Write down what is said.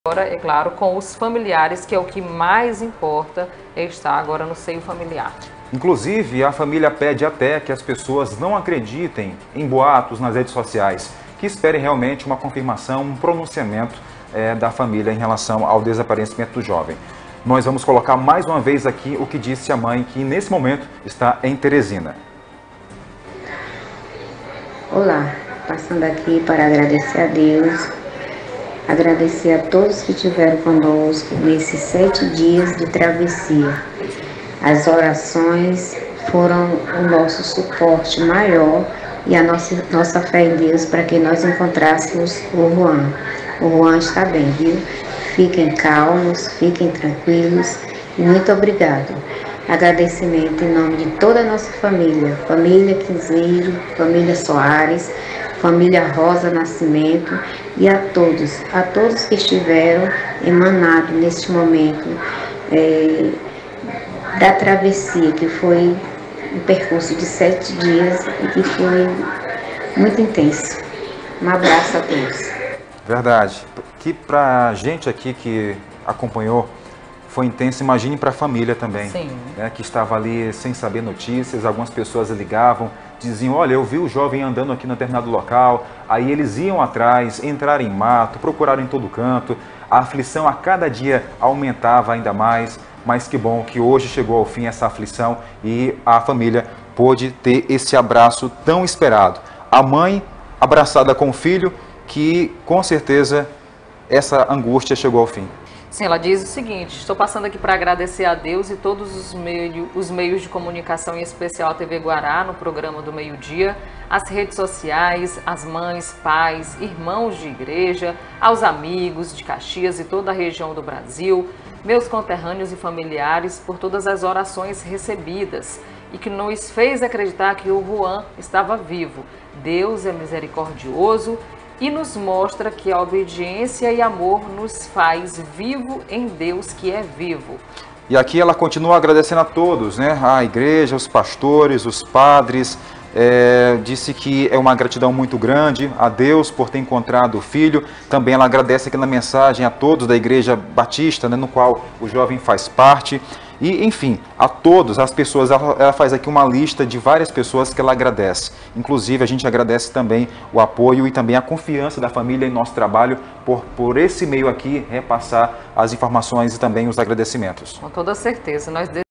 agora, é claro, com os familiares, que é o que mais importa, estar agora no seio familiar. Inclusive, a família pede até que as pessoas não acreditem em boatos nas redes sociais, que esperem realmente uma confirmação, um pronunciamento da família em relação ao desaparecimento do jovem. Nós vamos colocar mais uma vez aqui o que disse a mãe, que nesse momento está em Teresina. Olá, passando aqui para agradecer a Deus, agradecer a todos que estiveram conosco nesses 7 dias de travessia. As orações foram o nosso suporte maior e a nossa fé em Deus para que nós encontrássemos o Juan. O Juan está bem, viu? Fiquem calmos, fiquem tranquilos e muito obrigado. Agradecimento em nome de toda a nossa família, família Quinzeiro, família Soares, família Rosa Nascimento e a todos que estiveram emanados neste momento da travessia, que foi um percurso de 7 dias e que foi muito intenso. Um abraço a todos. Verdade. Que para a gente aqui que acompanhou foi intenso, imagine para a família também, né, que estava ali sem saber notícias. Algumas pessoas ligavam, diziam: olha, eu vi o jovem andando aqui no determinado local. Aí eles iam atrás, entraram em mato, procuraram em todo canto. A aflição a cada dia aumentava ainda mais, mas que bom que hoje chegou ao fim essa aflição e a família pôde ter esse abraço tão esperado. A mãe abraçada com o filho, que com certeza essa angústia chegou ao fim. Sim, ela diz o seguinte: estou passando aqui para agradecer a Deus e todos os meios de comunicação, em especial a TV Guará, no programa do meio-dia, as redes sociais, as mães, pais, irmãos de igreja, aos amigos de Caxias e toda a região do Brasil, meus conterrâneos e familiares, por todas as orações recebidas e que nos fez acreditar que o Juan estava vivo. Deus é misericordioso e nos mostra que a obediência e amor nos faz vivo em Deus que é vivo. E aqui ela continua agradecendo a todos, né? A igreja, os pastores, os padres. Disse que é uma gratidão muito grande a Deus por ter encontrado o filho. Também ela agradece aqui na mensagem a todos da Igreja Batista, né, no qual o jovem faz parte. E, enfim, a todas as pessoas, ela faz aqui uma lista de várias pessoas que ela agradece. Inclusive, a gente agradece também o apoio e também a confiança da família em nosso trabalho por esse meio aqui repassar as informações e também os agradecimentos. Com toda certeza. Nós